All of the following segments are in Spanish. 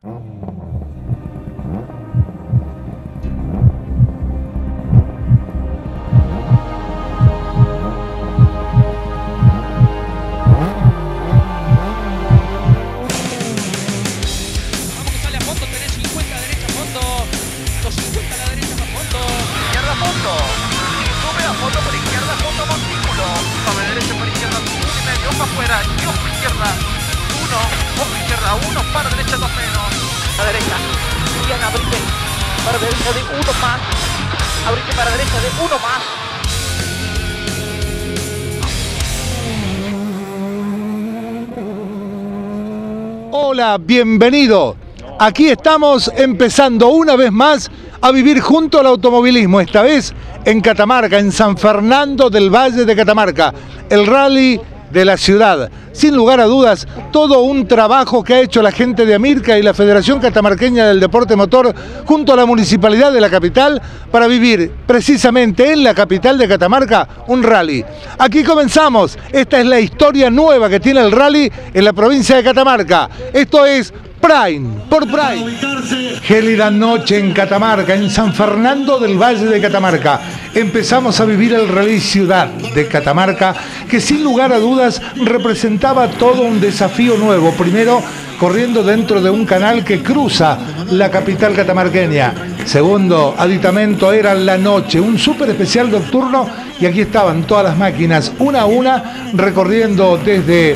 Hola, bienvenido. Aquí estamos empezando una vez más a vivir junto al automovilismo, esta vez en Catamarca, en San Fernando del Valle de Catamarca, el rally de la ciudad. Sin lugar a dudas, todo un trabajo que ha hecho la gente de Amirca y la Federación Catamarqueña del Deporte Motor junto a la Municipalidad de la capital para vivir precisamente en la capital de Catamarca un rally. Aquí comenzamos. Esta es la historia nueva que tiene el rally en la provincia de Catamarca. Esto es Prime por Prime. Gélida noche en Catamarca, en San Fernando del Valle de Catamarca. Empezamos a vivir el rally ciudad de Catamarca, que sin lugar a dudas representaba todo un desafío nuevo. Primero, corriendo dentro de un canal que cruza la capital catamarqueña. Segundo aditamento era la noche, un súper especial nocturno, y aquí estaban todas las máquinas, una a una, recorriendo desde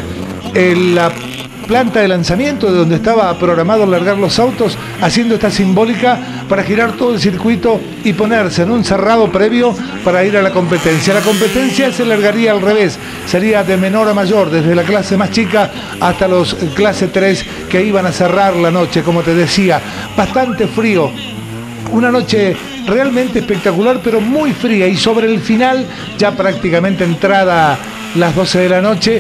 la planta de lanzamiento de donde estaba programado largar los autos, haciendo esta simbólica para girar todo el circuito y ponerse en un cerrado previo para ir a la competencia. La competencia se largaría al revés, sería de menor a mayor, desde la clase más chica hasta los clase 3 que iban a cerrar la noche, como te decía. Bastante frío, una noche realmente espectacular, pero muy fría, y sobre el final, ya prácticamente entrada las 12 de la noche,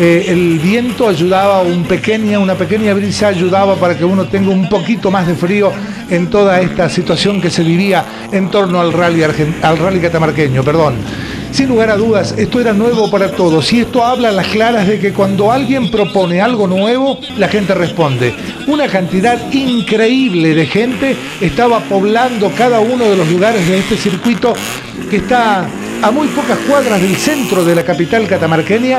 el viento ayudaba, una pequeña brisa ayudaba para que uno tenga un poquito más de frío en toda esta situación que se vivía en torno al rally catamarqueño, perdón. Sin lugar a dudas, esto era nuevo para todos, y esto habla a las claras de que cuando alguien propone algo nuevo, la gente responde. Una cantidad increíble de gente estaba poblando cada uno de los lugares de este circuito, que está a muy pocas cuadras del centro de la capital catamarqueña,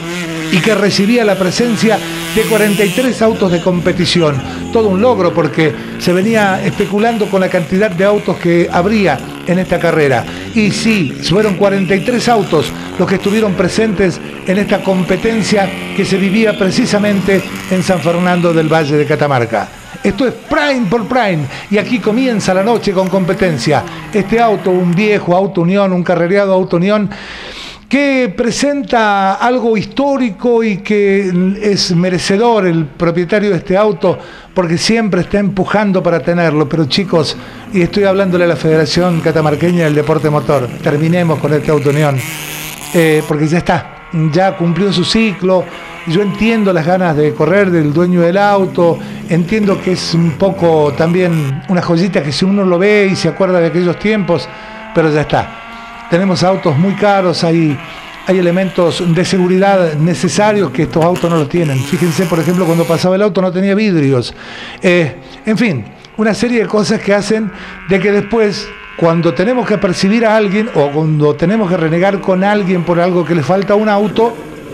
y que recibía la presencia de 43 autos de competición. Todo un logro, porque se venía especulando con la cantidad de autos que habría en esta carrera. Y sí, fueron 43 autos los que estuvieron presentes en esta competencia que se vivía precisamente en San Fernando del Valle de Catamarca. Esto es Prime por Prime, y aquí comienza la noche con competencia. Este auto, un viejo Auto Unión, un carrereado Auto Unión, que presenta algo histórico y que es merecedor el propietario de este auto, porque siempre está empujando para tenerlo. Pero chicos, y estoy hablándole a la Federación Catamarqueña del Deporte Motor, terminemos con este Auto Unión, porque ya está, ya cumplió su ciclo. Yo entiendo las ganas de correr del dueño del auto, entiendo que es un poco también una joyita que si uno lo ve y se acuerda de aquellos tiempos, pero ya está. Tenemos autos muy caros, hay elementos de seguridad necesarios que estos autos no los tienen. Fíjense, por ejemplo, cuando pasaba el auto no tenía vidrios. En fin, una serie de cosas que hacen de que después, cuando tenemos que percibir a alguien o cuando tenemos que renegar con alguien por algo que le falta a un auto,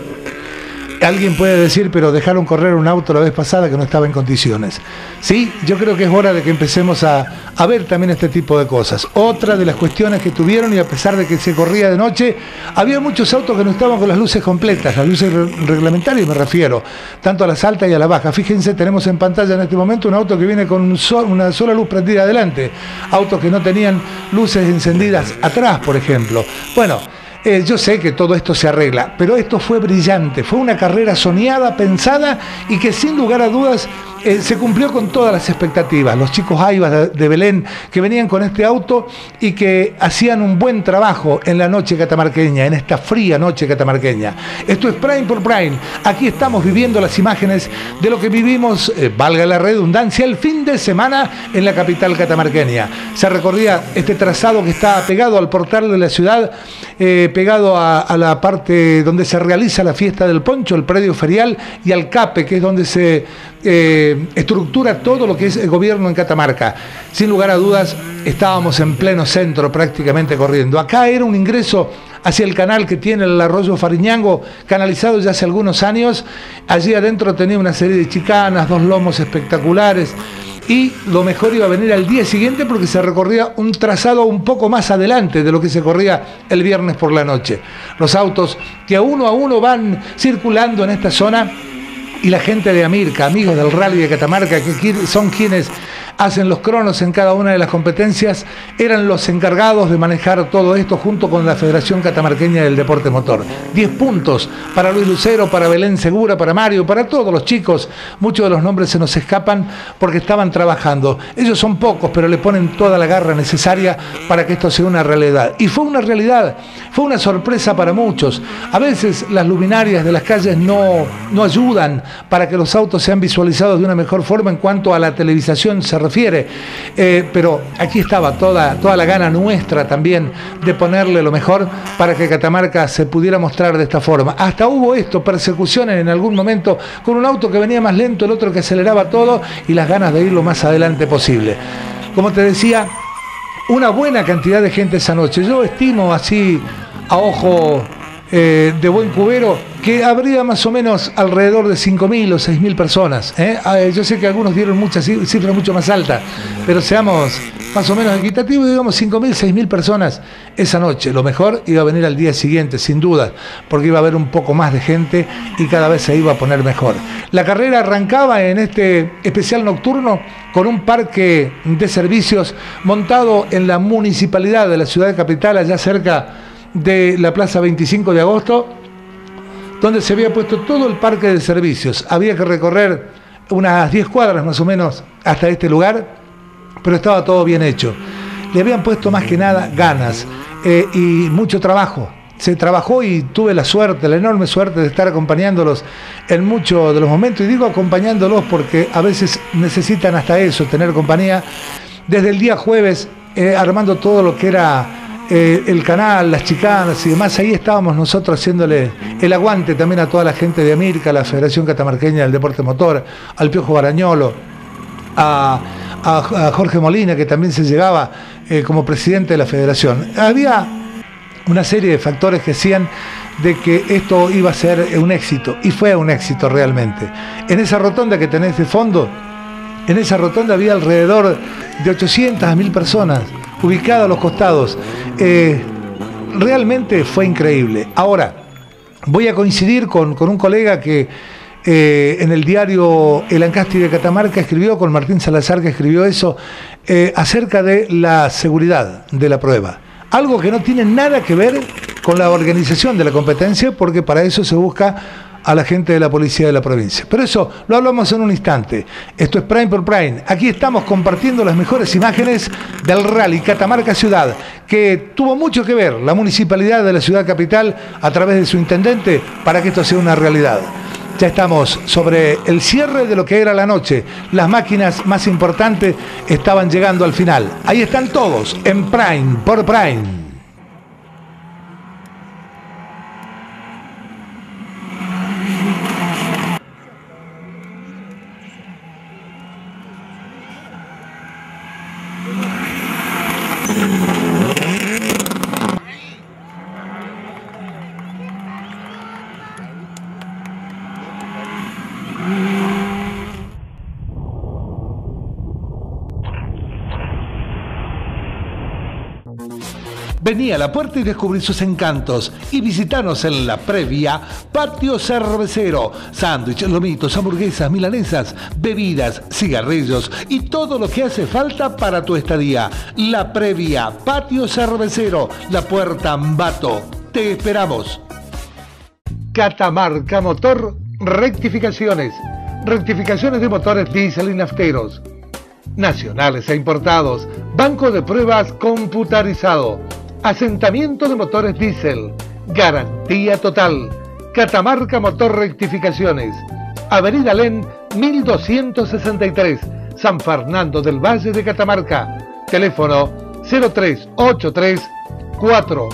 alguien puede decir, pero dejaron correr un auto la vez pasada que no estaba en condiciones. Sí, yo creo que es hora de que empecemos a ver también este tipo de cosas. Otra de las cuestiones que tuvieron, y a pesar de que se corría de noche, había muchos autos que no estaban con las luces completas, las luces reglamentarias me refiero, tanto a las altas y a las bajas. Fíjense, tenemos en pantalla en este momento un auto que viene con una sola luz prendida adelante, autos que no tenían luces encendidas atrás, por ejemplo. Bueno, yo sé que todo esto se arregla, pero esto fue brillante, fue una carrera soñada, pensada, y que sin lugar a dudas se cumplió con todas las expectativas. Los chicos Aivas de Belén, que venían con este auto y que hacían un buen trabajo en la noche catamarqueña, en esta fría noche catamarqueña. Esto es Prime por Prime. Aquí estamos viviendo las imágenes de lo que vivimos, valga la redundancia, el fin de semana en la capital catamarqueña. Se recorría este trazado que está pegado al portal de la ciudad, pegado a la parte donde se realiza la fiesta del poncho, el predio ferial, y al CAPE, que es donde se estructura todo lo que es el gobierno en Catamarca. Sin lugar a dudas, estábamos en pleno centro prácticamente corriendo. Acá era un ingreso hacia el canal que tiene el arroyo Fariñango, canalizado ya hace algunos años. Allí adentro tenía una serie de chicanas, 2 lomos espectaculares. Y lo mejor iba a venir al día siguiente porque se recorría un trazado un poco más adelante de lo que se corría el viernes por la noche. Los autos que uno a uno van circulando en esta zona, y la gente de Amirca, amigos del Rally de Catamarca, que son quienes hacen los cronos en cada una de las competencias, eran los encargados de manejar todo esto junto con la Federación Catamarqueña del Deporte Motor. 10 puntos para Luis Lucero, para Belén Segura, para Mario, para todos los chicos. Muchos de los nombres se nos escapan porque estaban trabajando. Ellos son pocos, pero le ponen toda la garra necesaria para que esto sea una realidad. Y fue una realidad, fue una sorpresa para muchos. A veces las luminarias de las calles no ayudan para que los autos sean visualizados de una mejor forma en cuanto a la televisación se refiere, pero aquí estaba toda la gana nuestra también de ponerle lo mejor para que Catamarca se pudiera mostrar de esta forma. Hasta hubo persecuciones en algún momento con un auto que venía más lento, el otro que aceleraba todo, y las ganas de ir lo más adelante posible. Como te decía, una buena cantidad de gente esa noche. Yo estimo así a ojo de buen cubero que habría más o menos alrededor de 5.000 o 6.000 personas. Yo sé que algunos dieron muchas cifras mucho más altas, pero seamos más o menos equitativos, digamos 5.000, 6.000 personas esa noche. Lo mejor iba a venir al día siguiente, sin duda, porque iba a haber un poco más de gente y cada vez se iba a poner mejor. La carrera arrancaba en este especial nocturno con un parque de servicios montado en la municipalidad de la ciudad capital, allá cerca de la Plaza 25 de Agosto, donde se había puesto todo el parque de servicios. Había que recorrer unas 10 cuadras más o menos hasta este lugar, pero estaba todo bien hecho. Le habían puesto más que nada ganas y mucho trabajo. Se trabajó y tuve la suerte, la enorme suerte de estar acompañándolos en muchos de los momentos. Y digo acompañándolos porque a veces necesitan hasta eso, tener compañía. Desde el día jueves, armando todo lo que era el canal, las chicanas y demás, ahí estábamos nosotros haciéndole el aguante también a toda la gente de Amirca, a la Federación Catamarqueña del Deporte Motor, al Piojo Barañolo, a Jorge Molina, que también se llegaba como presidente de la federación. Había una serie de factores que hacían de que esto iba a ser un éxito, y fue un éxito realmente. En esa rotonda que tenés de fondo, en esa rotonda había alrededor de 800 a 1.000 personas ubicadas a los costados. Realmente fue increíble. Ahora, voy a coincidir con un colega que en el diario El Ancasti de Catamarca escribió, con Martín Salazar, que escribió eso, acerca de la seguridad de la prueba. Algo que no tiene nada que ver con la organización de la competencia, porque para eso se busca a la gente de la policía de la provincia. Pero eso lo hablamos en un instante. Esto es Prime por Prime. Aquí estamos compartiendo las mejores imágenes del Rally Catamarca Ciudad, que tuvo mucho que ver la municipalidad de la ciudad capital a través de su intendente para que esto sea una realidad. Ya estamos sobre el cierre de lo que era la noche. Las máquinas más importantes estaban llegando al final. Ahí están todos en Prime por Prime. Vení a la puerta y descubrí sus encantos y visitanos en la previa Patio Cervecero. Sándwiches, lomitos, hamburguesas, milanesas, bebidas, cigarrillos y todo lo que hace falta para tu estadía. La previa Patio Cervecero, la puerta Ambato. Te esperamos. Catamarca Motor Rectificaciones. Rectificaciones de motores diésel y nafteros, nacionales e importados. Banco de pruebas computarizado. Asentamiento de motores diésel. Garantía total. Catamarca Motor Rectificaciones. Avenida Len 1263. San Fernando del Valle de Catamarca. Teléfono 0383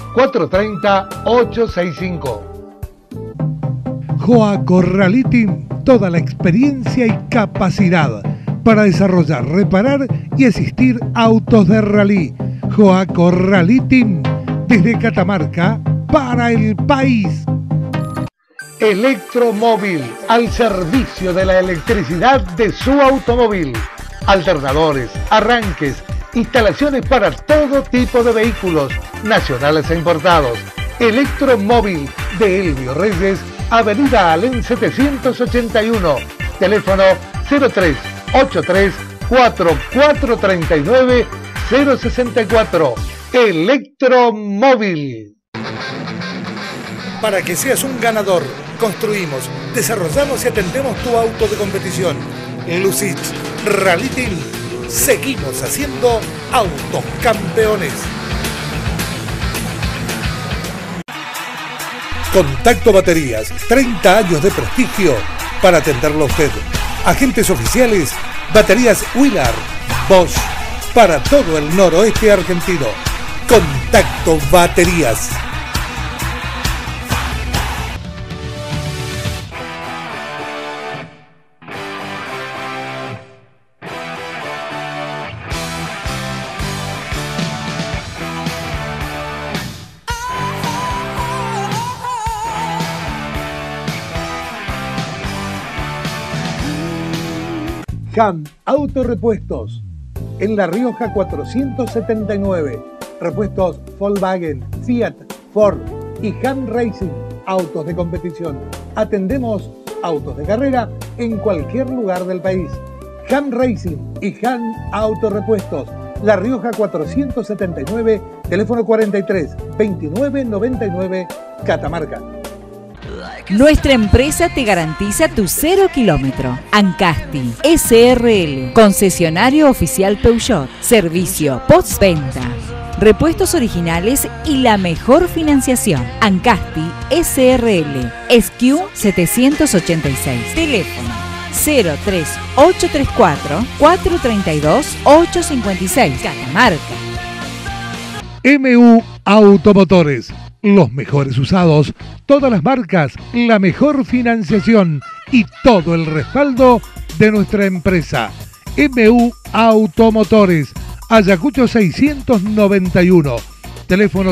4430 865. Joa Corraliti toda la experiencia y capacidad para desarrollar, reparar y asistir a autos de rally. Joaco Rally Team, desde Catamarca para el país. Electromóvil, al servicio de la electricidad de su automóvil. Alternadores, arranques, instalaciones para todo tipo de vehículos, nacionales e importados. Electromóvil de Elvio Reyes, Avenida Alén 781, teléfono 0383 4439 064. Electromóvil. Para que seas un ganador, construimos, desarrollamos y atendemos tu auto de competición. Lucich Rally Team. Seguimos haciendo autos campeones. Contacto Baterías, 30 años de prestigio para atenderlo a usted. Agentes oficiales, Baterías Willard, Bosch, para todo el noroeste argentino. Contacto Baterías. Ham Autorepuestos, en La Rioja 479. Repuestos Volkswagen, Fiat, Ford y Ham Racing, autos de competición. Atendemos autos de carrera en cualquier lugar del país. Ham Racing y Ham Autorepuestos, La Rioja 479, teléfono 43 29 99, Catamarca. Nuestra empresa te garantiza tu 0 kilómetro. Ancasti SRL, concesionario oficial Peugeot, servicio postventa, repuestos originales y la mejor financiación. Ancasti SRL, SQ 786, teléfono 03834 432 856, Catamarca. MU Automotores, los mejores usados, todas las marcas, la mejor financiación y todo el respaldo de nuestra empresa. MU Automotores, Ayacucho 691, teléfono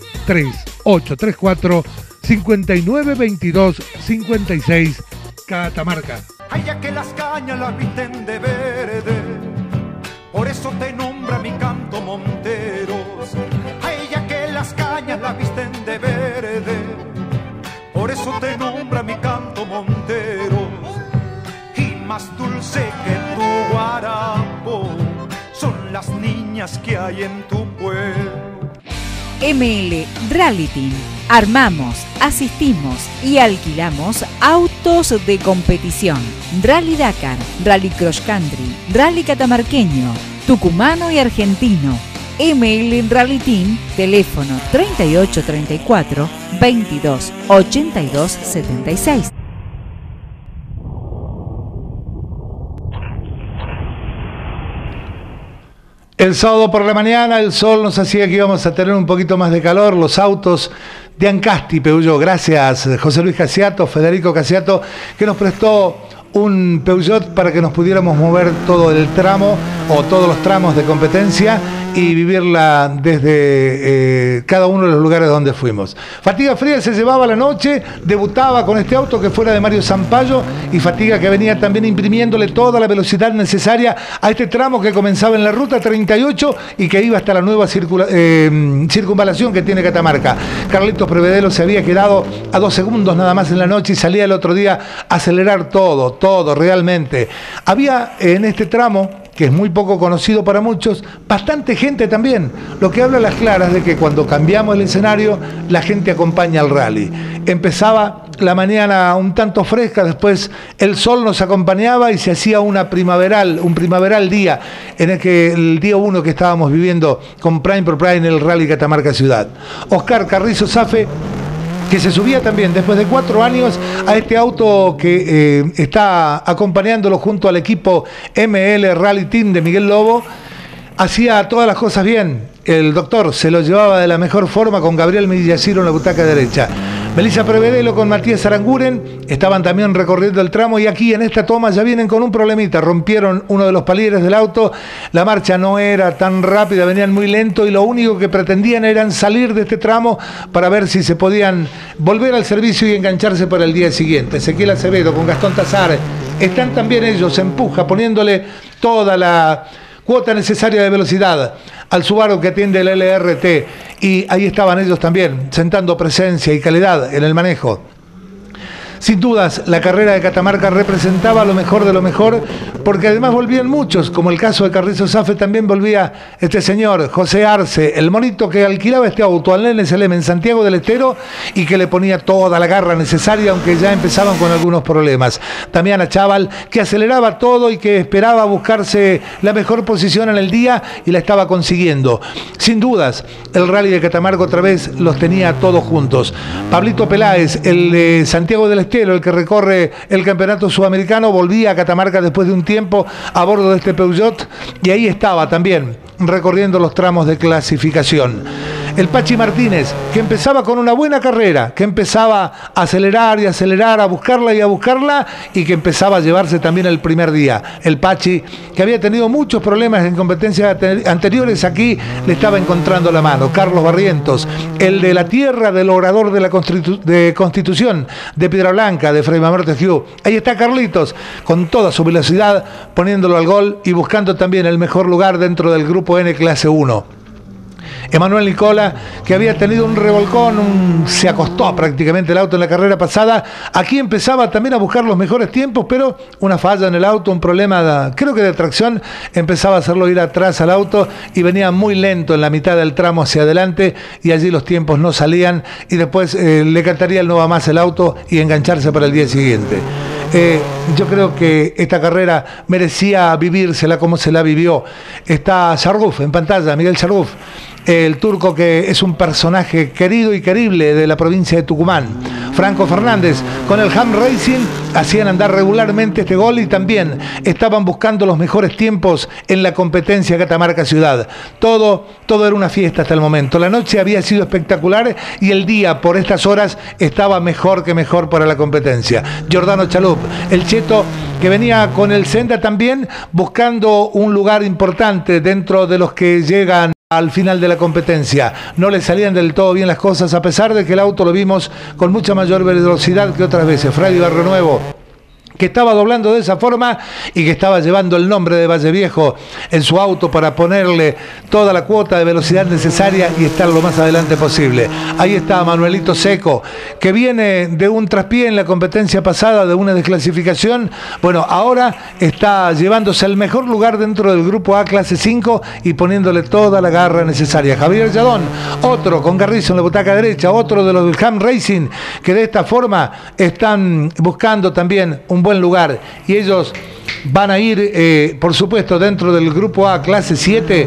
03834 5922 56, Catamarca. Ay, ya que las cañas las visten de verde, por eso te nombra mi canto Monteros. Ay, ya que las cañas las visten de verde, por eso te nombra mi canto Monteros. Y más dulce que tu guarapo son las niñas que hay en tu pueblo. ML Rally Team. Armamos, asistimos y alquilamos autos de competición. Rally Dakar, Rally Cross Country, Rally Catamarqueño, tucumano y argentino. ML Rally Team, teléfono 3834 22 82 76. El sábado por la mañana el sol nos hacía que íbamos a tener un poquito más de calor. Los autos de Ancasti, Peugeot. Gracias, José Luis Casiato, Federico Casiato, que nos prestó un Peugeot para que nos pudiéramos mover todo el tramo o todos los tramos de competencia y vivirla desde cada uno de los lugares donde fuimos. Fatiga Fría se llevaba la noche, debutaba con este auto que fuera de Mario Zampayo, y Fatiga que venía también imprimiéndole toda la velocidad necesaria a este tramo que comenzaba en la ruta 38 y que iba hasta la nueva circunvalación que tiene Catamarca. Carlitos Prevedelo se había quedado a 2 segundos nada más en la noche y salía el otro día a acelerar todo realmente. Había en este tramo, que es muy poco conocido para muchos, bastante gente también, lo que habla a las claras de que cuando cambiamos el escenario, la gente acompaña al rally. Empezaba la mañana un tanto fresca, después el sol nos acompañaba y se hacía un primaveral día, en el que el día 1 que estábamos viviendo con Prime por Prime en el Rally Catamarca Ciudad. Oscar Carrizo Zafe, que se subía también después de 4 años a este auto que está acompañándolo junto al equipo ML Rally Team de Miguel Lobo, hacía todas las cosas bien. El doctor se lo llevaba de la mejor forma con Gabriel Millaciro en la butaca derecha. Melissa Prevedelo con Matías Aranguren estaban también recorriendo el tramo y aquí en esta toma ya vienen con un problemita. Rompieron uno de los palieres del auto, la marcha no era tan rápida, venían muy lento y lo único que pretendían eran salir de este tramo para ver si se podían volver al servicio y engancharse para el día siguiente. Ezequiel Acevedo con Gastón Tazar, están también ellos, empuja, poniéndole toda la cuota necesaria de velocidad al Subaru que atiende el LRT, y ahí estaban ellos también, sentando presencia y calidad en el manejo. Sin dudas, la carrera de Catamarca representaba lo mejor de lo mejor, porque además volvían muchos, como el caso de Carrizo Zaffe, también volvía este señor, José Arce, el monito que alquilaba este auto al Nene Selem en Santiago del Estero y que le ponía toda la garra necesaria, aunque ya empezaban con algunos problemas. Damiana Chaval, que aceleraba todo y que esperaba buscarse la mejor posición en el día y la estaba consiguiendo. Sin dudas, el Rally de Catamarca otra vez los tenía todos juntos. Pablito Peláez, el de Santiago del Estero, el que recorre el campeonato sudamericano, volvía a Catamarca después de un tiempo a bordo de este Peugeot y ahí estaba también recorriendo los tramos de clasificación. El Pachi Martínez, que empezaba con una buena carrera, que empezaba a acelerar y acelerar, a buscarla y que empezaba a llevarse también el primer día. El Pachi, que había tenido muchos problemas en competencias anteriores, aquí le estaba encontrando la mano. Carlos Barrientos, el de la tierra del orador de la Constitución, de Piedra Blanca, de Frei Mamerto Hugh. Ahí está Carlitos, con toda su velocidad, poniéndolo al gol y buscando también el mejor lugar dentro del grupo N clase 1. Emanuel Nicola, que había tenido un revolcón, se acostó prácticamente el auto en la carrera pasada. Aquí empezaba también a buscar los mejores tiempos, pero una falla en el auto, un problema, creo que de tracción, empezaba a hacerlo ir atrás al auto y venía muy lento en la mitad del tramo hacia adelante y allí los tiempos no salían y después le cantaría el no va más el auto y engancharse para el día siguiente. Yo creo que esta carrera merecía vivírsela como se la vivió. Está Sharguf en pantalla, Miguel Sharguf, el turco que es un personaje querido y querible de la provincia de Tucumán. Franco Fernández con el Ham Racing hacían andar regularmente este gol y también estaban buscando los mejores tiempos en la competencia Catamarca Ciudad. Todo era una fiesta hasta el momento. La noche había sido espectacular y el día por estas horas estaba mejor que mejor para la competencia. Giordano Chalup, el cheto que venía con el Senda también buscando un lugar importante dentro de los que llegan al final de la competencia. No le salían del todo bien las cosas, a pesar de que el auto lo vimos con mucha mayor velocidad que otras veces. Freddy Barrio Nuevo, que estaba doblando de esa forma y que estaba llevando el nombre de Valle Viejo en su auto para ponerle toda la cuota de velocidad necesaria y estar lo más adelante posible. Ahí está Manuelito Seco, que viene de un traspié en la competencia pasada, de una desclasificación. Bueno, ahora está llevándose el mejor lugar dentro del grupo A clase 5 y poniéndole toda la garra necesaria. Javier Lladón, otro con Garrizo en la butaca derecha, otro de los del Ham Racing, que de esta forma están buscando también un buen lugar y ellos van a ir por supuesto dentro del grupo A clase 7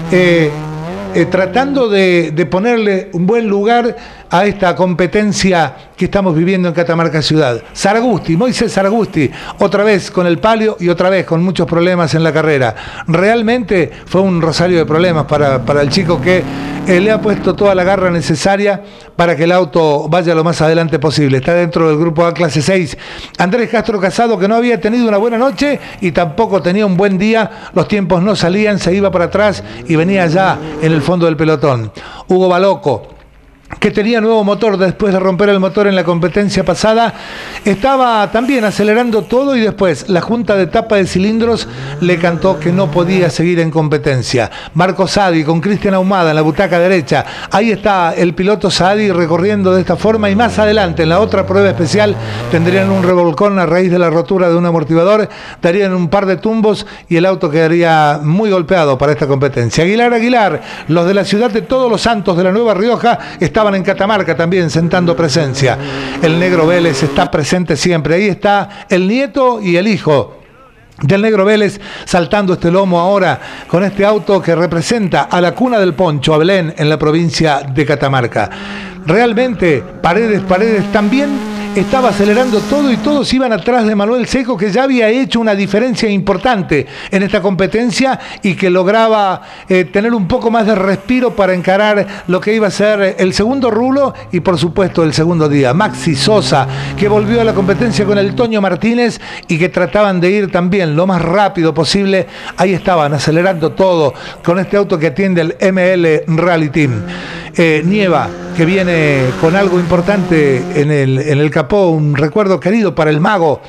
tratando de ponerle un buen lugar a esta competencia que estamos viviendo en Catamarca Ciudad. Saragusti, Moisés Saragusti, otra vez con el palio y otra vez con muchos problemas en la carrera. Realmente fue un rosario de problemas para el chico que le ha puesto toda la garra necesaria para que el auto vaya lo más adelante posible. Está dentro del grupo A clase 6. Andrés Castro Casado, que no había tenido una buena noche y tampoco tenía un buen día, los tiempos no salían, se iba para atrás y venía ya en el fondo del pelotón. Hugo Baloco, que tenía nuevo motor después de romper el motor en la competencia pasada, estaba también acelerando todo y después la junta de tapa de cilindros le cantó que no podía seguir en competencia. Marco Sadi con Cristian Ahumada en la butaca derecha. Ahí está el piloto Sadi recorriendo de esta forma y más adelante en la otra prueba especial tendrían un revolcón a raíz de la rotura de un amortiguador, darían un par de tumbos y el auto quedaría muy golpeado para esta competencia. Aguilar, los de la ciudad de Todos los Santos de la Nueva Rioja, estaban en Catamarca también sentando presencia. El Negro Vélez está presente siempre. Ahí está el nieto y el hijo del Negro Vélez saltando este lomo ahora con este auto que representa a la cuna del poncho, a Belén, en la provincia de Catamarca. Realmente Paredes también estaba acelerando todo y todos iban atrás de Manuel Seco, que ya había hecho una diferencia importante en esta competencia y que lograba tener un poco más de respiro para encarar lo que iba a ser el segundo rulo y por supuesto el segundo día. Maxi Sosa, que volvió a la competencia con el Toño Martínez y que trataban de ir también lo más rápido posible. Ahí estaban acelerando todo con este auto que atiende el ML Rally Team. Nieva, que viene con algo importante en el capó, un recuerdo querido para el Mago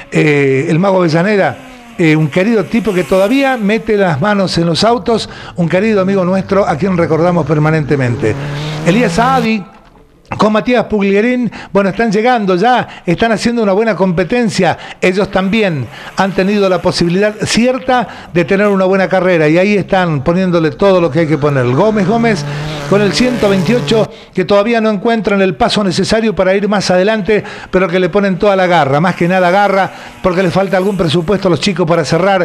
Avellaneda, un querido tipo que todavía mete las manos en los autos, un querido amigo nuestro a quien recordamos permanentemente. Elías Saadi con Matías Puglierín, bueno, están llegando ya, están haciendo una buena competencia. Ellos también han tenido la posibilidad cierta de tener una buena carrera y ahí están poniéndole todo lo que hay que poner. Gómez con el 128, que todavía no encuentran el paso necesario para ir más adelante, pero que le ponen toda la garra, más que nada garra, porque les falta algún presupuesto a los chicos para cerrar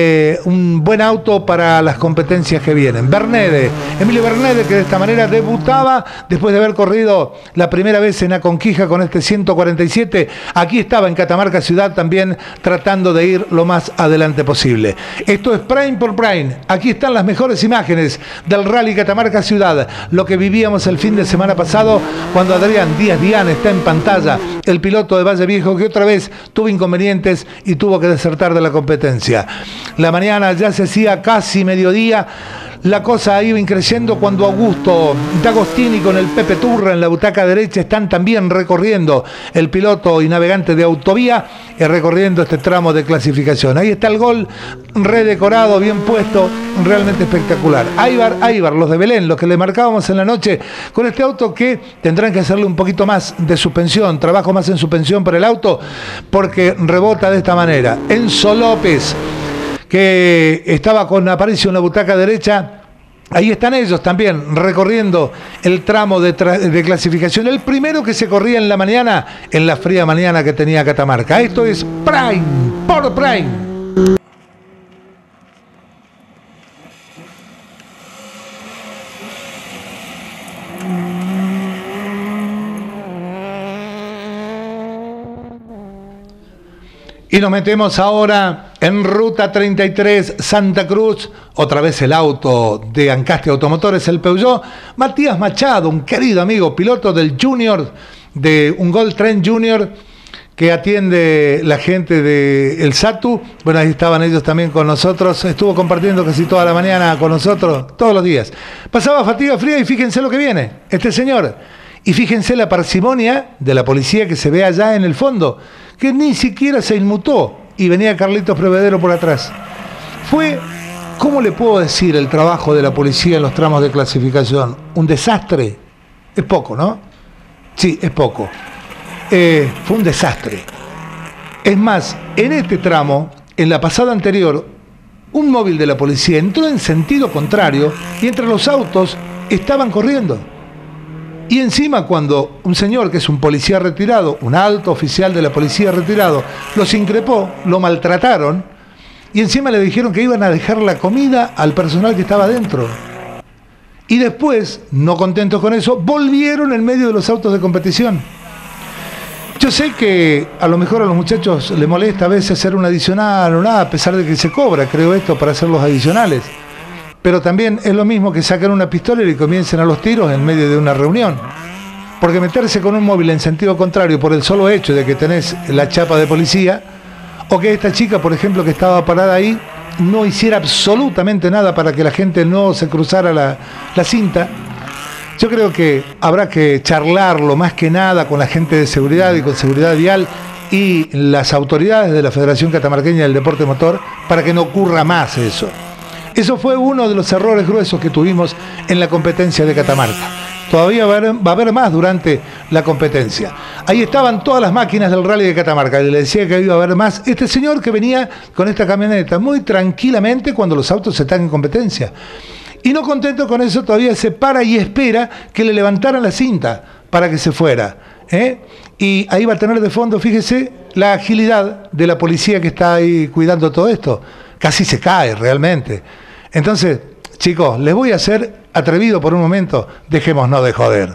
un buen auto para las competencias que vienen. Emilio Bernede, que de esta manera debutaba después de haber corrido la primera vez en Aconquija con este 147, aquí estaba en Catamarca Ciudad también tratando de ir lo más adelante posible. Esto es Prime por Prime, aquí están las mejores imágenes del Rally Catamarca Ciudad, lo que vivíamos el fin de semana pasado cuando Adrián Díaz Dián está en pantalla, el piloto de Valle Viejo que otra vez tuvo inconvenientes y tuvo que desertar de la competencia. La mañana ya se hacía casi mediodía. La cosa iba increciendo cuando Augusto D'Agostini con el Pepe Turra en la butaca derecha están también recorriendo, el piloto y navegante de Autovía, recorriendo este tramo de clasificación. Ahí está el gol redecorado, bien puesto, realmente espectacular. Aibar, los de Belén, los que le marcábamos en la noche, con este auto que tendrán que hacerle un poquito más de suspensión, trabajo más en suspensión para el auto, porque rebota de esta manera. Enzo López, que estaba con Aparicio en la butaca derecha, ahí están ellos también recorriendo el tramo de clasificación, el primero que se corría en la mañana, en la fría mañana que tenía Catamarca. Esto es Prime por Prime. Y nos metemos ahora en Ruta 33, Santa Cruz, otra vez el auto de Ancastre Automotores, el Peugeot. Matías Machado, un querido amigo, piloto del Junior, de un Gold Trend Junior, que atiende la gente de El Satu. Bueno, ahí estaban ellos también con nosotros, estuvo compartiendo casi toda la mañana con nosotros, todos los días. Pasaba fatiga fría y fíjense lo que viene, este señor. Y fíjense la parsimonia de la policía que se ve allá en el fondo, que ni siquiera se inmutó y venía Carlitos Prevedero por atrás. Fue, ¿cómo le puedo decir el trabajo de la policía en los tramos de clasificación? ¿Un desastre? Es poco, ¿no? Sí, es poco. Fue un desastre. Es más, en este tramo, en la pasada anterior, un móvil de la policía entró en sentido contrario y entre los autos estaban corriendo. Y encima cuando un señor que es un policía retirado, un alto oficial de la policía retirado, los increpó, lo maltrataron y encima le dijeron que iban a dejar la comida al personal que estaba adentro. Y después, no contentos con eso, volvieron en medio de los autos de competición. Yo sé que a lo mejor a los muchachos les molesta a veces hacer un adicional o nada, a pesar de que se cobra, creo esto, para hacer los adicionales. Pero también es lo mismo que sacar una pistola y comiencen a los tiros en medio de una reunión. Porque meterse con un móvil en sentido contrario por el solo hecho de que tenés la chapa de policía, o que esta chica, por ejemplo, que estaba parada ahí, no hiciera absolutamente nada para que la gente no se cruzara la cinta, yo creo que habrá que charlarlo más que nada con la gente de seguridad y con seguridad vial y las autoridades de la Federación Catamarqueña del Deporte Motor para que no ocurra más eso. Eso fue uno de los errores gruesos que tuvimos en la competencia de Catamarca. Todavía va a haber más durante la competencia. Ahí estaban todas las máquinas del Rally de Catamarca. Le decía que iba a haber más. Este señor que venía con esta camioneta muy tranquilamente cuando los autos están en competencia. Y no contento con eso, todavía se para y espera que le levantaran la cinta para que se fuera. Y ahí va a tener de fondo, fíjese, la agilidad de la policía que está ahí cuidando todo esto. Casi se cae realmente. Entonces, chicos, les voy a hacer atrevido por un momento, dejémonos de joder.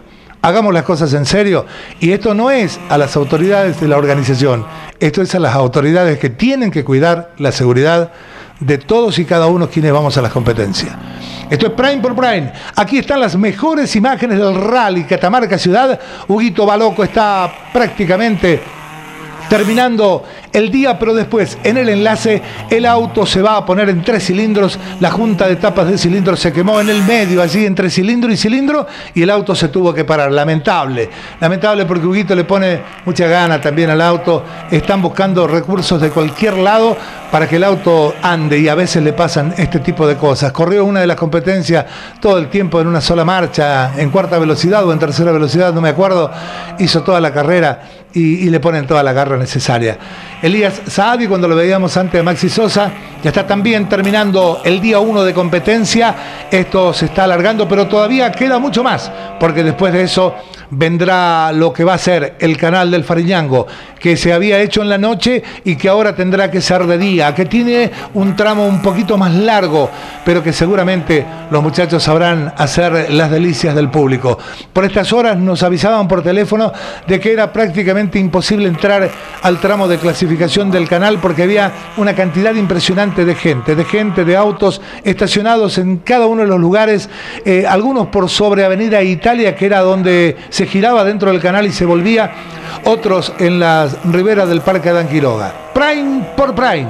Hagamos las cosas en serio. Y esto no es a las autoridades de la organización, esto es a las autoridades que tienen que cuidar la seguridad de todos y cada uno quienes vamos a las competencias. Esto es Prime por Prime. Aquí están las mejores imágenes del Rally Catamarca Ciudad. Huguito Baloco está prácticamente terminando el día, pero después en el enlace el auto se va a poner en 3 cilindros, la junta de tapas de cilindros se quemó en el medio, allí entre cilindro y cilindro, y el auto se tuvo que parar. Lamentable porque Huguito le pone mucha gana también al auto, están buscando recursos de cualquier lado para que el auto ande y a veces le pasan este tipo de cosas. Corrió una de las competencias todo el tiempo en una sola marcha, en 4ª velocidad o en 3ª velocidad, no me acuerdo, hizo toda la carrera y le ponen toda la garra necesaria. Elías Saadi, cuando lo veíamos antes de Maxi Sosa, ya está también terminando el día 1 de competencia. Esto se está alargando, pero todavía queda mucho más, porque después de eso vendrá lo que va a ser el canal del Fariñango, que se había hecho en la noche y que ahora tendrá que ser de día, que tiene un tramo un poquito más largo, pero que seguramente los muchachos sabrán hacer las delicias del público. Por estas horas nos avisaban por teléfono de que era prácticamente imposible entrar al tramo de clasificación del canal porque había una cantidad impresionante de gente, de autos estacionados en cada uno de los lugares, algunos por sobre Avenida Italia, que era donde se giraba dentro del canal y se volvía, otros en las riberas del Parque Adán Quiroga. Prime por Prime.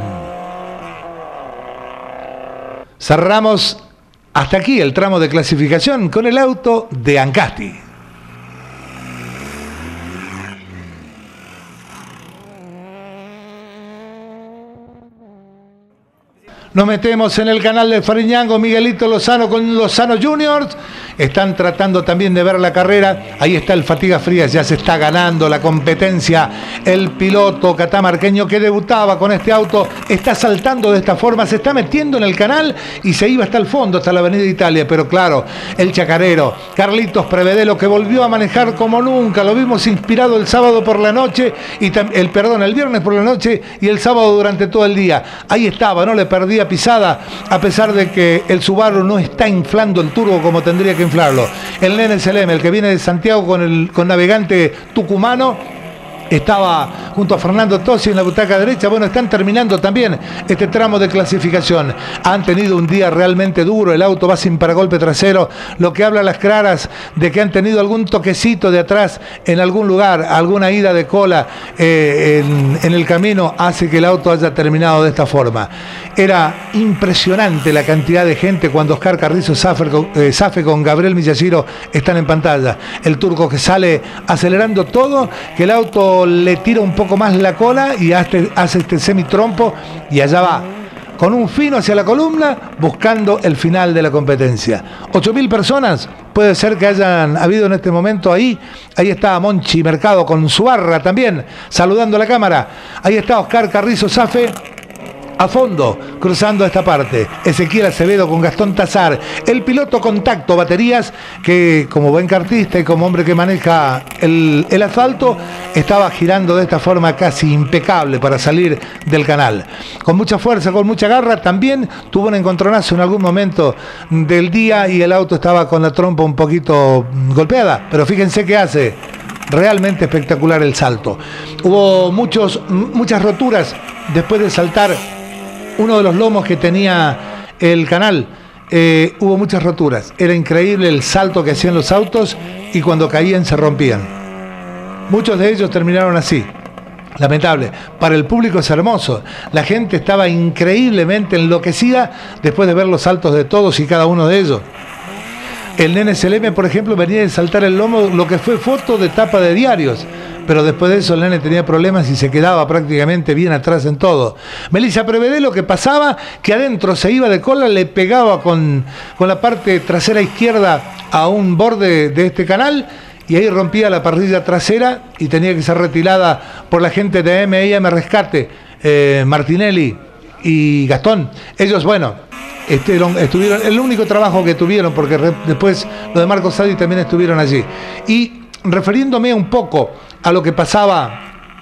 Cerramos hasta aquí el tramo de clasificación con el auto de Ancasti. Nos metemos en el canal de Fariñango, Miguelito Lozano con Lozano Juniors. Están tratando también de ver la carrera. Ahí está el Fatiga Frías, ya se está ganando la competencia. El piloto catamarqueño que debutaba con este auto está saltando de esta forma, se está metiendo en el canal y se iba hasta el fondo, hasta la Avenida Italia. Pero claro, el chacarero Carlitos Prevedelo, que volvió a manejar como nunca. Lo vimos inspirado el sábado por la noche, el viernes por la noche y el sábado durante todo el día. Ahí estaba, no le perdía pisada, a pesar de que el Subaru no está inflando el turbo como tendría que inflarlo. El Nene Seleme, el que viene de Santiago con navegante tucumano, estaba junto a Fernando Tosi en la butaca derecha. Bueno, están terminando también este tramo de clasificación. Han tenido un día realmente duro, el auto va sin paragolpe trasero, lo que habla a las claras de que han tenido algún toquecito de atrás en algún lugar, alguna ida de cola en el camino, hace que el auto haya terminado de esta forma. Era impresionante la cantidad de gente cuando Oscar Carrizo Safe con Gabriel Millashiro están en pantalla. El turco que sale acelerando todo, que el auto le tira un poco más la cola y hace este semitrompo y allá va, con un fino hacia la columna, buscando el final de la competencia. 8.000 personas puede ser que hayan habido en este momento ahí. Ahí está Monchi Mercado con su barra también, saludando a la cámara. Ahí está Oscar Carrizo Safe a fondo, cruzando esta parte. Ezequiel Acevedo con Gastón Tazar, el piloto contacto baterías, que como buen kartista y como hombre que maneja el asfalto, estaba girando de esta forma casi impecable para salir del canal. Con mucha fuerza, con mucha garra. También tuvo un encontronazo en algún momento del día y el auto estaba con la trompa un poquito golpeada, pero fíjense qué hace. Realmente espectacular el salto. Hubo muchas roturas después de saltar uno de los lomos que tenía el canal. Hubo muchas roturas. Era increíble el salto que hacían los autos y cuando caían se rompían. Muchos de ellos terminaron así. Lamentable. Para el público es hermoso. La gente estaba increíblemente enloquecida después de ver los saltos de todos y cada uno de ellos. El Nene Seleme, por ejemplo, venía de saltar el lomo, lo que fue foto de tapa de diarios. Pero después de eso el Nene tenía problemas y se quedaba prácticamente bien atrás en todo. Melissa Prevedelo, que pasaba, que adentro se iba de cola, le pegaba con la parte trasera izquierda a un borde de este canal y ahí rompía la parrilla trasera y tenía que ser retirada por la gente de M&M Rescate, Martinelli y Gastón. Ellos, bueno, estuvieron, el único trabajo que tuvieron, porque después los de Marcos Sadi también estuvieron allí. Y refiriéndome un poco a lo que pasaba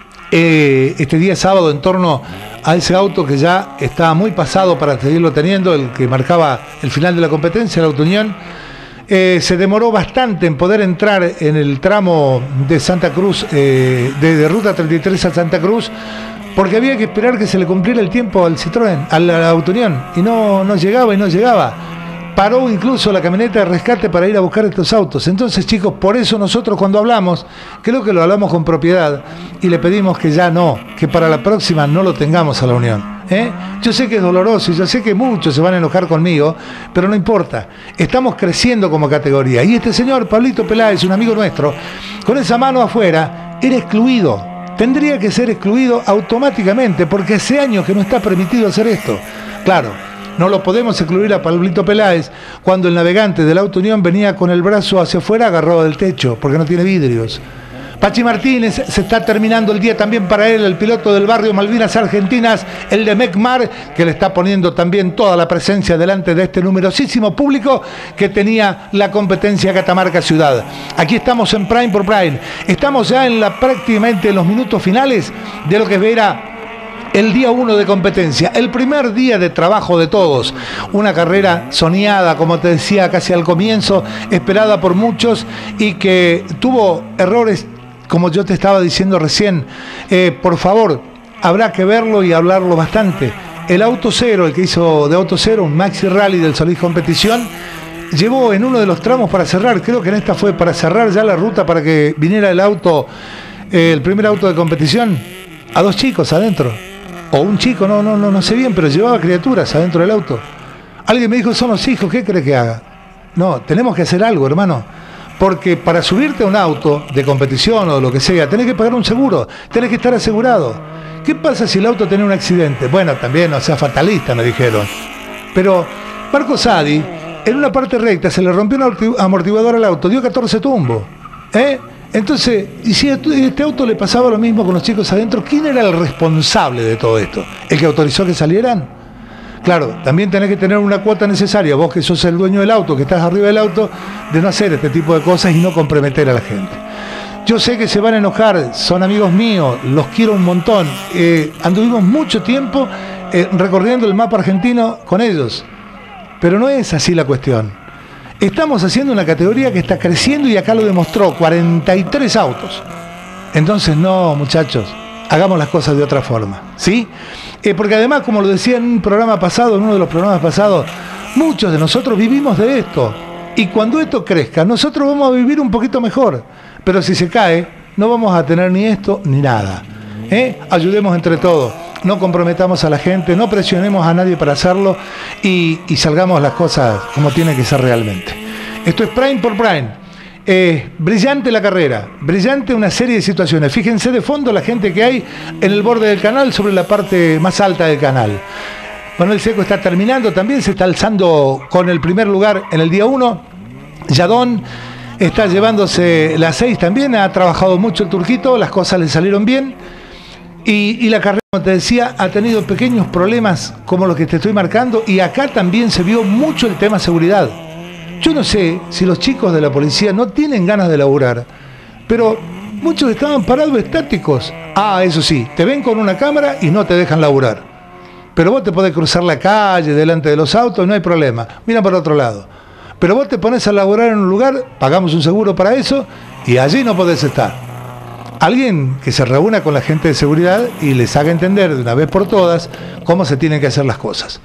este día sábado en torno a ese auto que ya estaba muy pasado para seguirlo teniendo, el que marcaba el final de la competencia, el Auto Unión, se demoró bastante en poder entrar en el tramo de Santa Cruz, de Ruta 33 a Santa Cruz, porque había que esperar que se le cumpliera el tiempo al Citroën, a la Auto-Unión, y no llegaba. Paró incluso la camioneta de rescate para ir a buscar estos autos. Entonces, chicos, por eso nosotros cuando hablamos, creo que lo hablamos con propiedad y le pedimos que ya no, que para la próxima no lo tengamos a la Unión. Yo sé que es doloroso y yo sé que muchos se van a enojar conmigo, pero no importa. Estamos creciendo como categoría. Y este señor, Pablito Peláez, un amigo nuestro, con esa mano afuera, era excluido. Tendría que ser excluido automáticamente, porque hace años que no está permitido hacer esto. Claro, no lo podemos excluir a Pablito Peláez cuando el navegante de la Auto-Unión venía con el brazo hacia afuera agarrado del techo, porque no tiene vidrios. Pachi Martínez, se está terminando el día también para él, el piloto del barrio Malvinas Argentinas, el de Mecmar, que le está poniendo también toda la presencia delante de este numerosísimo público que tenía la competencia Catamarca Ciudad. Aquí estamos en Prime por Prime. Estamos ya prácticamente en los minutos finales de lo que verá el día 1 de competencia, el primer día de trabajo de todos. Una carrera soñada, como te decía casi al comienzo, esperada por muchos y que tuvo errores, como yo te estaba diciendo recién. Por favor, habrá que verlo y hablarlo bastante. El Auto Cero, el que hizo de Auto Cero, un Maxi Rally del Solís Competición, llevó en uno de los tramos para cerrar, creo que en esta fue para cerrar ya la ruta para que viniera el auto, el primer auto de competición, a 2 chicos adentro. O un chico, no sé bien, pero llevaba criaturas adentro del auto. Alguien me dijo, son los hijos, ¿qué cree que haga? No, tenemos que hacer algo, hermano. Porque para subirte a un auto de competición o lo que sea, tenés que pagar un seguro, tenés que estar asegurado. ¿Qué pasa si el auto tiene un accidente? Bueno, también no sea fatalista, me dijeron. Pero Marco Sadi, en una parte recta, se le rompió un amortiguador al auto, dio 14 tumbos. Entonces, y si a este auto le pasaba lo mismo con los chicos adentro, ¿quién era el responsable de todo esto? ¿El que autorizó que salieran? Claro, también tenés que tener una cuota necesaria, vos que sos el dueño del auto, que estás arriba del auto, de no hacer este tipo de cosas y no comprometer a la gente. Yo sé que se van a enojar, son amigos míos, los quiero un montón. Anduvimos mucho tiempo recorriendo el mapa argentino con ellos, pero no es así la cuestión. Estamos haciendo una categoría que está creciendo y acá lo demostró, 43 autos. Entonces no, muchachos, hagamos las cosas de otra forma, ¿sí? Porque además, como lo decía en un programa pasado, en uno de los programas pasados, muchos de nosotros vivimos de esto. Y cuando esto crezca, nosotros vamos a vivir un poquito mejor. Pero si se cae, no vamos a tener ni esto ni nada. Ayudemos entre todos. No comprometamos a la gente, no presionemos a nadie para hacerlo y salgamos las cosas como tienen que ser realmente. Esto es Prime por Prime. Brillante la carrera, brillante una serie de situaciones. Fíjense de fondo la gente que hay en el borde del canal, sobre la parte más alta del canal. Manuel Seco está terminando, también se está alzando con el primer lugar en el día 1. Yadón está llevándose la 6 también, ha trabajado mucho el turquito, las cosas le salieron bien. Y la carrera, como te decía, ha tenido pequeños problemas como los que te estoy marcando, y acá también se vio mucho el tema seguridad. Yo no sé si los chicos de la policía no tienen ganas de laburar, pero muchos estaban parados estáticos. Eso sí, te ven con una cámara y no te dejan laburar. Pero vos te podés cruzar la calle delante de los autos, no hay problema. Mira para otro lado. Pero vos te pones a laburar en un lugar, pagamos un seguro para eso, y allí no podés estar. Alguien que se reúna con la gente de seguridad y les haga entender de una vez por todas cómo se tienen que hacer las cosas.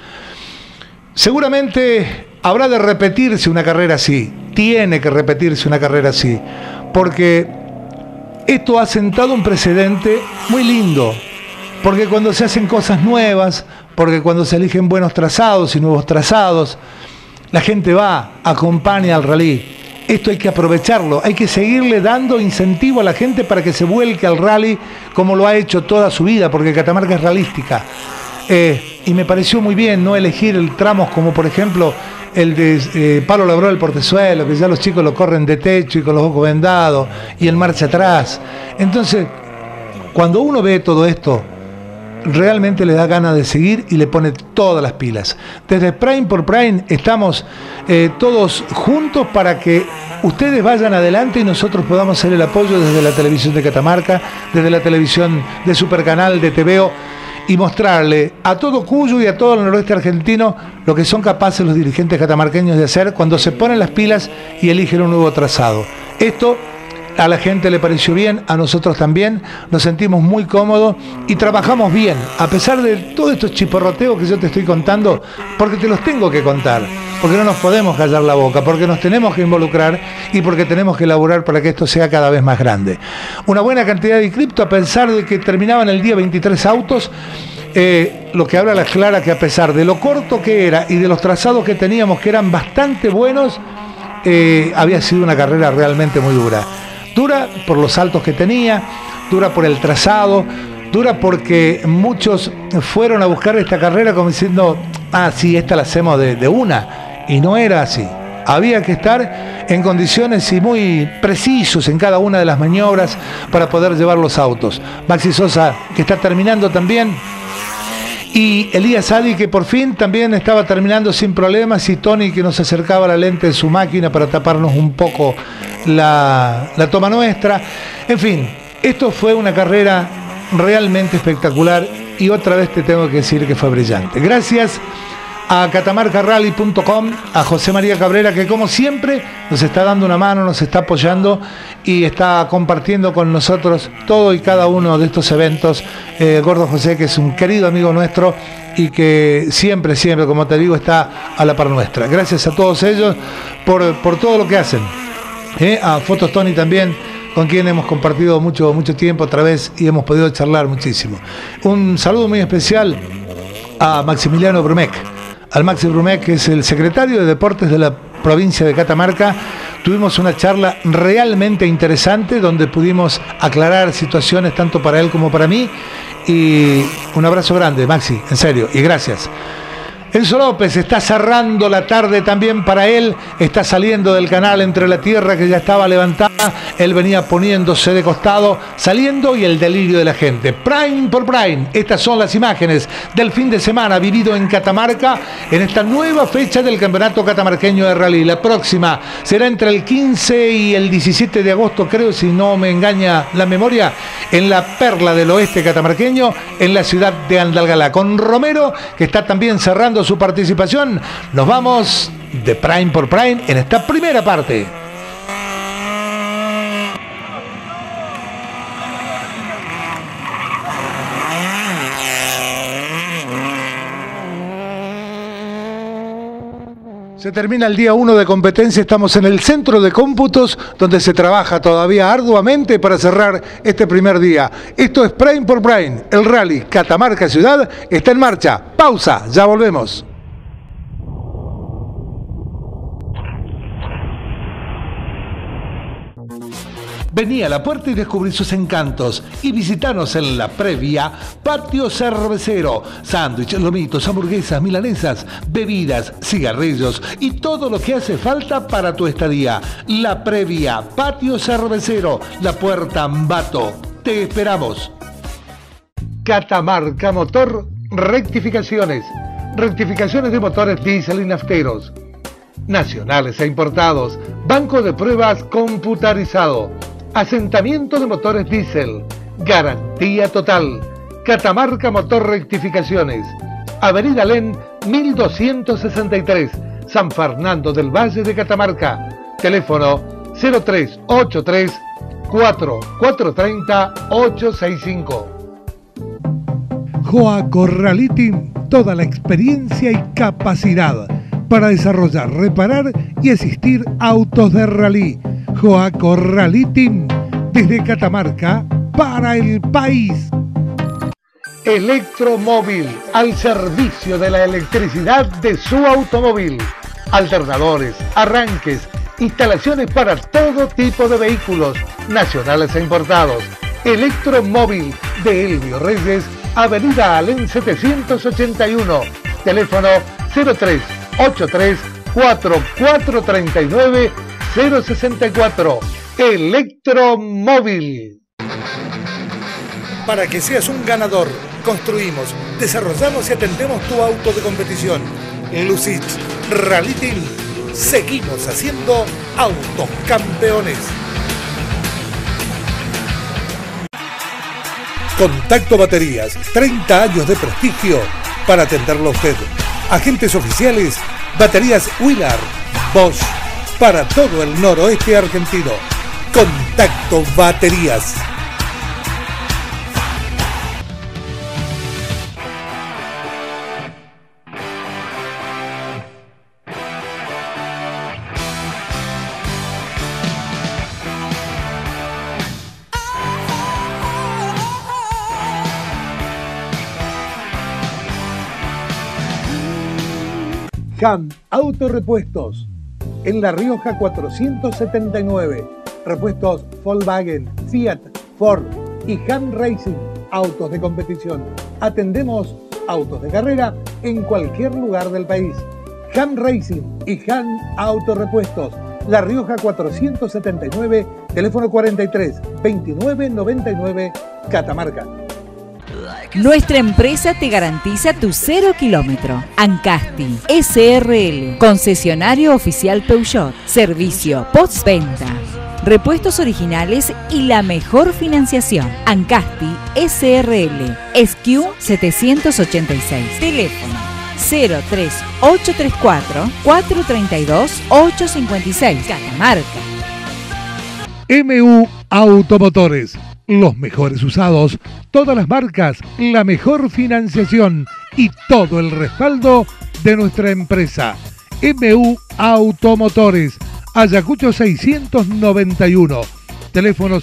Seguramente habrá de repetirse una carrera así, tiene que repetirse una carrera así, porque esto ha sentado un precedente muy lindo, porque cuando se hacen cosas nuevas, porque cuando se eligen buenos trazados y nuevos trazados, la gente va, acompaña al rally. Esto hay que aprovecharlo, hay que seguirle dando incentivo a la gente para que se vuelque al rally como lo ha hecho toda su vida, porque Catamarca es ralística. Y me pareció muy bien no elegir tramos como por ejemplo el de Palo Labró del Portezuelo, que ya los chicos lo corren de techo y con los ojos vendados, y en marcha atrás. Entonces, cuando uno ve todo esto, realmente le da ganas de seguir y le pone todas las pilas. Desde Prime por Prime estamos todos juntos para que ustedes vayan adelante y nosotros podamos hacer el apoyo desde la televisión de Catamarca, desde la televisión de Supercanal, de TVO y mostrarle a todo Cuyo y a todo el noroeste argentino lo que son capaces los dirigentes catamarqueños de hacer cuando se ponen las pilas y eligen un nuevo trazado. Esto a la gente le pareció bien, a nosotros también, nos sentimos muy cómodos y trabajamos bien, a pesar de todos estos chiporroteos que yo te estoy contando, porque te los tengo que contar, porque no nos podemos callar la boca, porque nos tenemos que involucrar y porque tenemos que elaborar para que esto sea cada vez más grande. Una buena cantidad de cripto, a pesar de que terminaban el día 23 autos, lo que habla la clara que a pesar de lo corto que era y de los trazados que teníamos, que eran bastante buenos, había sido una carrera realmente muy dura. Dura por los saltos que tenía, dura por el trazado, dura porque muchos fueron a buscar esta carrera como diciendo, ah, sí, esta la hacemos de una, y no era así. Había que estar en condiciones y muy precisos en cada una de las maniobras para poder llevar los autos. Maxi Sosa, que está terminando también, y Elías Adi, que por fin también estaba terminando sin problemas, y Tony, que nos acercaba la lente de su máquina para taparnos un poco la toma nuestra. En fin, esto fue una carrera realmente espectacular y otra vez te tengo que decir que fue brillante. Gracias a catamarcarally.com, a José María Cabrera, que como siempre nos está dando una mano, nos está apoyando y está compartiendo con nosotros todo y cada uno de estos eventos. Gordo José, que es un querido amigo nuestro y que siempre, como te digo, está a la par nuestra. Gracias a todos ellos por todo lo que hacen. A Fotos Tony también, con quien hemos compartido mucho tiempo otra vez y hemos podido charlar muchísimo. Un saludo muy especial a Maximiliano Brumec, al Maxi Brumec, que es el secretario de Deportes de la provincia de Catamarca. Tuvimos una charla realmente interesante donde pudimos aclarar situaciones tanto para él como para mí, y un abrazo grande, Maxi, en serio, y gracias. Enzo López está cerrando la tarde también para él, está saliendo del canal Entre la Tierra, que ya estaba levantada, él venía poniéndose de costado, saliendo, y el delirio de la gente. Prime por Prime, estas son las imágenes del fin de semana vivido en Catamarca en esta nueva fecha del Campeonato Catamarqueño de Rally. La próxima será entre el 15 y el 17 de agosto, creo, si no me engaña la memoria, en la perla del oeste catamarqueño, en la ciudad de Andalgalá, con Romero, que está también cerrando su participación. Nos vamos de Prime por Prime en esta primera parte. Se termina el día 1 de competencia, estamos en el centro de cómputos donde se trabaja todavía arduamente para cerrar este primer día. Esto es Prime por Prime, el rally Catamarca Ciudad está en marcha. Pausa, ya volvemos. Vení a la puerta y descubrí sus encantos y visitanos en la previa Patio Cervecero. Sándwiches, lomitos, hamburguesas, milanesas, bebidas, cigarrillos y todo lo que hace falta para tu estadía. La previa Patio Cervecero, la puerta Ambato. Te esperamos. Catamarca Motor Rectificaciones. Rectificaciones de motores diésel y nafteros, nacionales e importados. Banco de pruebas computarizado. Asentamiento de motores diésel. Garantía total. Catamarca Motor Rectificaciones. Avenida Len 1263. San Fernando del Valle de Catamarca. Teléfono 0383 4430 865. Joaco Rally Team, toda la experiencia y capacidad para desarrollar, reparar y asistir autos de rally. Joaco Rally Team, desde Catamarca para el país. Electromóvil, al servicio de la electricidad de su automóvil. Alternadores, arranques, instalaciones para todo tipo de vehículos, nacionales e importados. Electromóvil de Elvio Reyes, Avenida Alén 781. Teléfono 0383 4439 064. Electromóvil. Para que seas un ganador, construimos, desarrollamos y atendemos tu auto de competición. Lucich Rally Team. Seguimos haciendo autos campeones. Contacto Baterías, 30 años de prestigio para atenderlo a usted. Agentes oficiales, Baterías Willard, Bosch, para todo el noroeste argentino. Contacto Baterías. Ham Autorepuestos, en La Rioja 479. Repuestos Volkswagen, Fiat, Ford y Ham Racing, autos de competición. Atendemos autos de carrera en cualquier lugar del país. Ham Racing y Ham Autorepuestos, La Rioja 479, teléfono 43 29 99, Catamarca. Nuestra empresa te garantiza tu 0 kilómetro. Ancasti SRL, concesionario oficial Peugeot, servicio postventa, repuestos originales y la mejor financiación. Ancasti SRL, SQ 786, teléfono 03834 432 856, Catamarca. MU Automotores, los mejores usados, todas las marcas, la mejor financiación y todo el respaldo de nuestra empresa. MU Automotores, Ayacucho 691, teléfono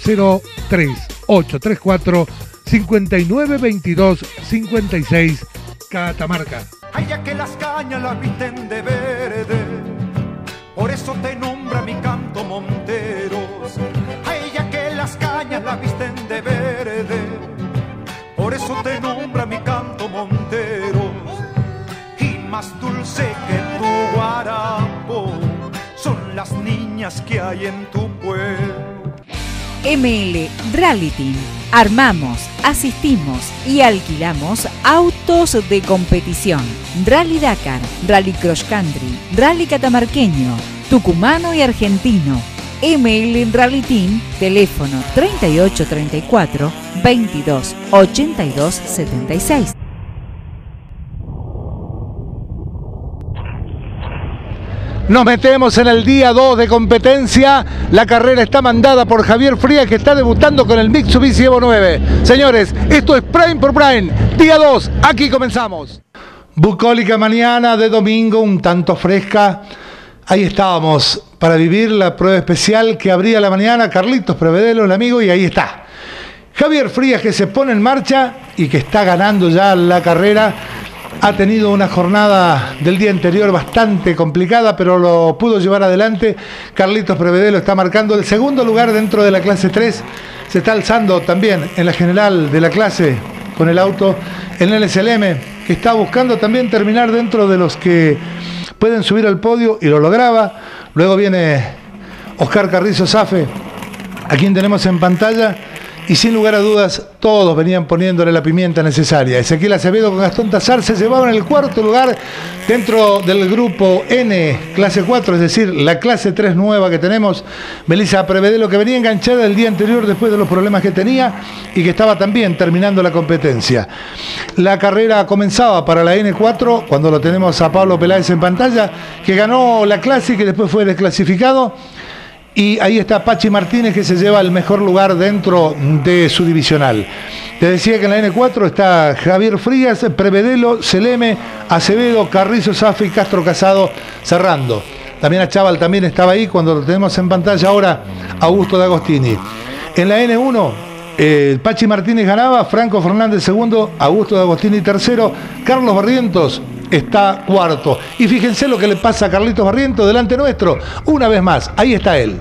03834 5922 56, Catamarca. Ay, ya que las cañas las visten de verde, por eso te nombra mi canto Monteros. Ay, ya que las cañas las visten de verde, por eso te nombra mi canto Monteros. Y más dulce que tu guarapo son las niñas que hay en tu pueblo. ML Rally Team. Armamos, asistimos y alquilamos autos de competición. Rally Dakar, Rally Cross Country, Rally Catamarqueño, Tucumano y Argentino. ML Rally Team, teléfono 3834 22 82 76. Nos metemos en el día 2 de competencia. La carrera está mandada por Javier Frías, que está debutando con el Mitsubishi Evo 9. Señores, esto es Prime por Prime. Día 2, aquí comenzamos. Bucólica mañana de domingo, un tanto fresca. Ahí estábamos para vivir la prueba especial que abría la mañana. Carlitos Prevedelo, el amigo, y ahí está. Javier Frías, que se pone en marcha y que está ganando ya la carrera. Ha tenido una jornada del día anterior bastante complicada, pero lo pudo llevar adelante. Carlitos Prevedelo está marcando el segundo lugar dentro de la clase 3. Se está alzando también en la general de la clase con el auto. En el SLM, que está buscando también terminar dentro de los que pueden subir al podio, y lo lograba. Luego viene Oscar Carrizo Safe, a quien tenemos en pantalla. Y sin lugar a dudas, todos venían poniéndole la pimienta necesaria. Ezequiel Acevedo con Gastón Tazar se llevaban el cuarto lugar dentro del grupo N, clase 4, es decir, la clase 3 nueva que tenemos. Melissa Prevedelo, que venía enganchada el día anterior después de los problemas que tenía y que estaba también terminando la competencia. La carrera comenzaba para la N4, cuando lo tenemos a Pablo Peláez en pantalla, que ganó la clase y que después fue desclasificado. Y ahí está Pachi Martínez, que se lleva el mejor lugar dentro de su divisional. Te decía que en la N4 está Javier Frías, Prevedelo, Seleme, Acevedo, Carrizo Safi y Castro Casado cerrando. También a Chaval también estaba ahí cuando lo tenemos en pantalla ahora, Augusto D'Agostini. En la N1, Pachi Martínez ganaba, Franco Fernández segundo, Augusto D'Agostini tercero, Carlos Barrientos está cuarto. Y fíjense lo que le pasa a Carlitos Barrientos delante nuestro. Una vez más, ahí está él.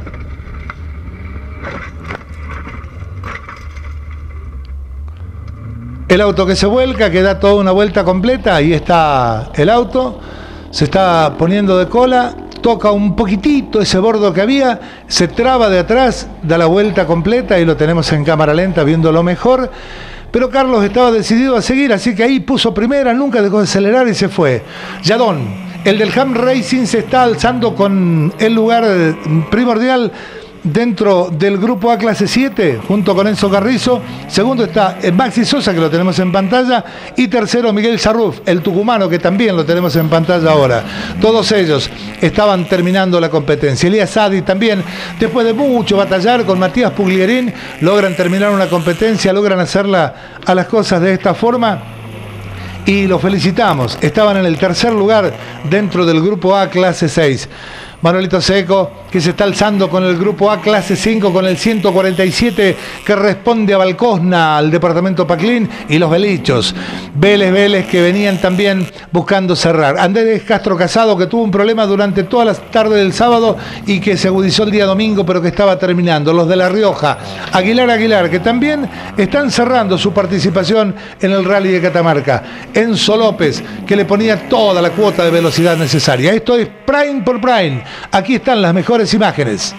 El auto que se vuelca, que da toda una vuelta completa. Ahí está el auto. Se está poniendo de cola. Toca un poquitito ese bordo que había. Se traba de atrás, da la vuelta completa y lo tenemos en cámara lenta viéndolo mejor. Pero Carlos estaba decidido a seguir, así que ahí puso primera, nunca dejó de acelerar y se fue. Yadón, el del Ham Racing, se está alzando con el lugar primordial dentro del grupo A clase 7, junto con Enzo Carrizo. Segundo está Maxi Sosa, que lo tenemos en pantalla. Y tercero, Miguel Sarruf, el tucumano, que también lo tenemos en pantalla ahora. Todos ellos estaban terminando la competencia. Elías Sadi también, después de mucho batallar con Matías Puglierín, logran terminar una competencia, logran hacerla a las cosas de esta forma. Y los felicitamos. Estaban en el tercer lugar dentro del grupo A clase 6. Manuelito Seco, que se está alzando con el grupo A clase 5 con el 147, que responde a Balcosna, al departamento Paclín, y los Belichos. Vélez que venían también buscando cerrar. Andrés Castro Casado, que tuvo un problema durante toda la tarde del sábado y que se agudizó el día domingo, pero que estaba terminando. Los de La Rioja. Aguilar, que también están cerrando su participación en el Rally de Catamarca. Enzo López, que le ponía toda la cuota de velocidad necesaria. Esto es Prime por Prime. Aquí están las mejores imágenes.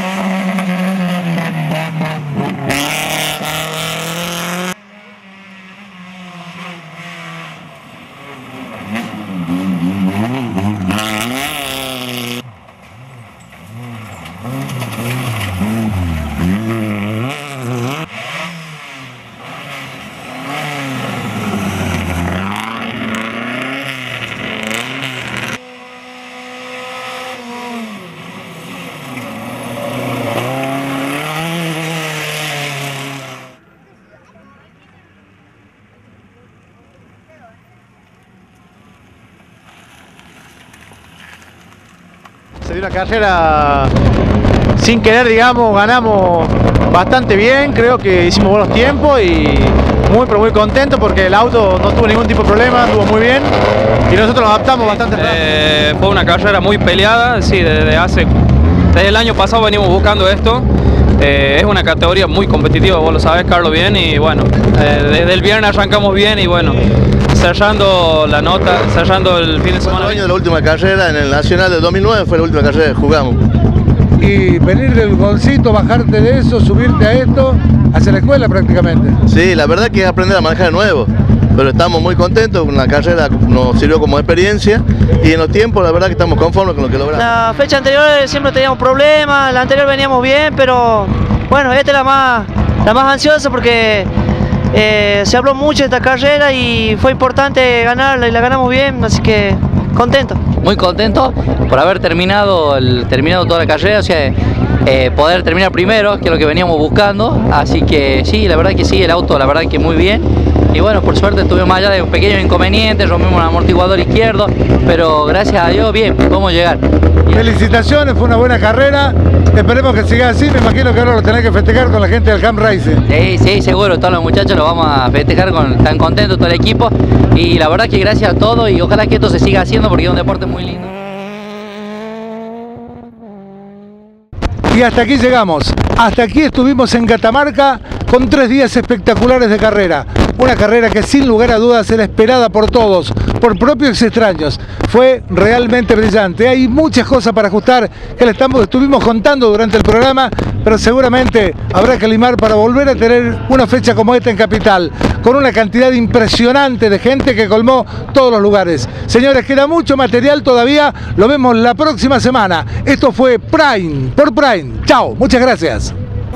Se dio una carrera sin querer, digamos, ganamos bastante bien, creo que hicimos buenos tiempos y pero muy contento porque el auto no tuvo ningún tipo de problema, anduvo muy bien y nosotros nos adaptamos bastante rápido. Fue una carrera muy peleada, sí, desde el año pasado venimos buscando esto. Es una categoría muy competitiva, vos lo sabés, Carlos, bien, y bueno, desde el viernes arrancamos bien y bueno, cerrando la nota, cerrando el fin de semana. El año de la última carrera en el Nacional de 2009 fue la última carrera que jugamos. Y venir del golcito, bajarte de eso, subirte a esto, hacia la escuela prácticamente. Sí, la verdad que es aprender a manejar de nuevo, pero estamos muy contentos, la carrera nos sirvió como experiencia y en los tiempos la verdad que estamos conformes con lo que logramos. La fecha anterior siempre teníamos problemas, la anterior veníamos bien, pero bueno, esta es la más ansiosa porque se habló mucho de esta carrera y fue importante ganarla y la ganamos bien, así que contento. Muy contento por haber terminado toda la carrera, o sea, poder terminar primero, que es lo que veníamos buscando, así que sí, la verdad que sí, el auto la verdad que muy bien. Y bueno, por suerte tuvimos más allá de un pequeño inconveniente, rompimos un amortiguador izquierdo, pero gracias a Dios, bien, podemos llegar. Felicitaciones, fue una buena carrera, esperemos que siga así, me imagino que ahora lo tenés que festejar con la gente del Camp Racing. Sí, seguro, todos los muchachos lo vamos a festejar, tan contentos todo el equipo, y la verdad que gracias a todos, y ojalá que esto se siga haciendo porque es un deporte muy lindo. Y hasta aquí llegamos, hasta aquí estuvimos en Catamarca con 3 días espectaculares de carrera. Una carrera que sin lugar a dudas era esperada por todos, por propios y extraños. Fue realmente brillante. Hay muchas cosas para ajustar que le estuvimos contando durante el programa, pero seguramente habrá que limar para volver a tener una fecha como esta en Capital, con una cantidad impresionante de gente que colmó todos los lugares. Señores, queda mucho material todavía, lo vemos la próxima semana. Esto fue Prime por Prime. Chao, muchas gracias.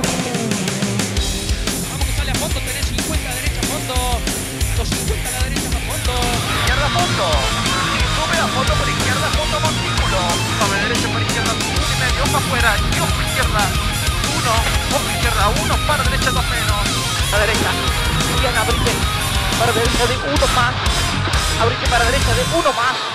Afuera, y ojo izquierda, 1, ojo izquierda, 1, para derecha 2 menos, a derecha, bien, abrite, para derecha de 1 más, abrite para derecha de 1 más,